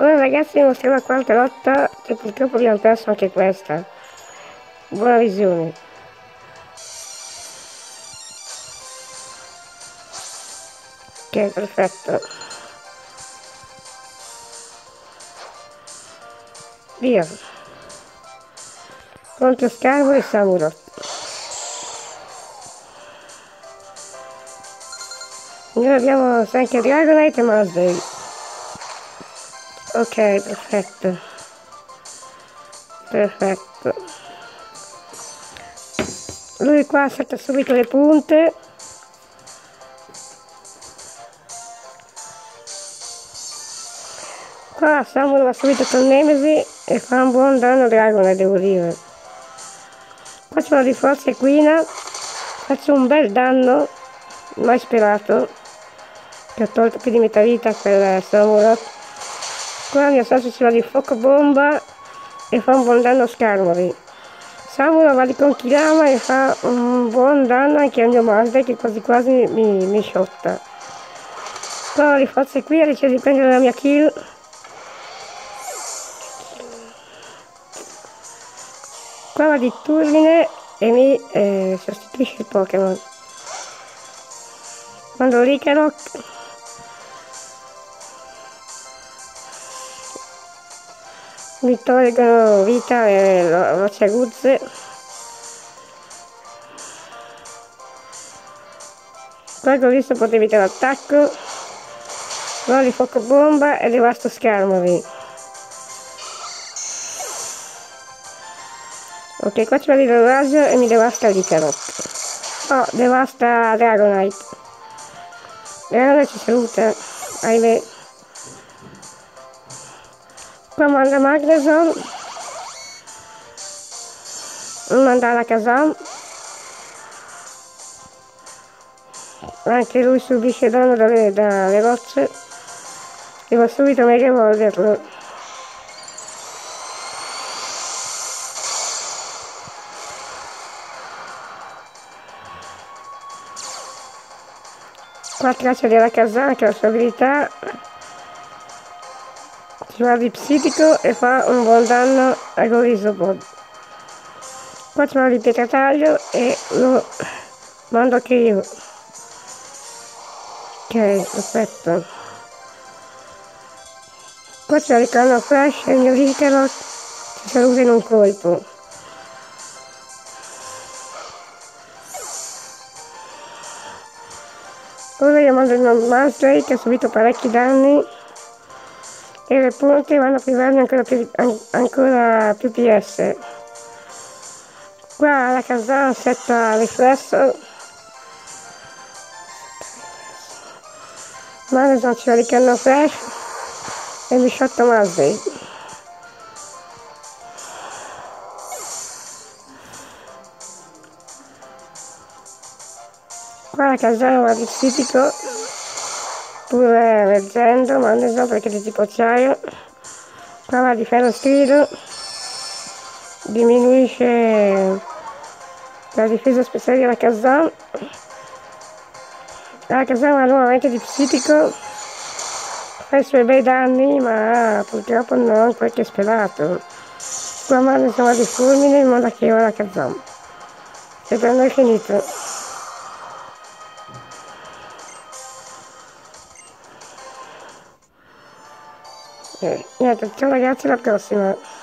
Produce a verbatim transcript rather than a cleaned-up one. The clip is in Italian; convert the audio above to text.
Ora ragazzi vi mostriamo la quarta lotta, che purtroppo abbiamo perso anche questa. Buona visione. Ok, perfetto. Via. Contro Scarbo e Samurott. Noi abbiamo anche Dragonite e Masday. Ok, perfetto. Perfetto. Lui qua salta subito le punte. Qua Samuel va subito con Nemesi e fa un buon danno a Dragonite, devo dire. Qua c'è una di forza equina. Faccio un bel danno, mai sperato, che ho tolto più di metà vita per Samurott. Qua il mio socio ce l'ha di fuoco bomba e fa un buon danno a Skarmory. Samurott va di Conchilama e fa un buon danno anche al mio Masday, che quasi quasi mi, mi sciotta. Qua di forza qui decide di prendere la mia kill. Qua va di Turbine e mi eh, sostituisce il Pokémon. Quando Ricarok mi tolgono vita e rocce aguzze. Qua ho visto poter evitare l'attacco. Va di fuoco bomba e devasto Skarmory. Ok, qua c'è il raggio e mi devasta Ricarok. Oh, devasta Dragonite. Dragonite ci saluta, ahimè. Qua manda Magnezone. Manda la Kazam. Anche lui subisce danno dalle, dalle rocce. Devo subito mega evolverlo. Qua traccia della Kazan, che ha la sua abilità. Ci va di psichico e fa un buon danno a Gorizobot. Qua ci va di pietrataglio e lo mando anche io. Ok, perfetto. Qua c'è il canno flash e il mio Ricarok si saluta in un colpo. Ora io mando il mio Masday che ha subito parecchi danni e le punte vanno a privarmi ancora più, an ancora più P S. Qua la Kazan setta riflesso. Magnezone ci va di canno flash e mi shotta Masday. Qua la Kazan va di psichico, pure leggendo Magnezone perché è di tipo acciaio. Qua va di ferro strido, diminuisce la difesa speciale della Kazan. La Kazan va nuovamente di psichico, fa i suoi bei danni, ma purtroppo non quel che sperato. Qua Magnezone va di fulmine in modo che ora la Kazan. E per noi è finito. Eh, niente, ciao ragazzi, alla prossima.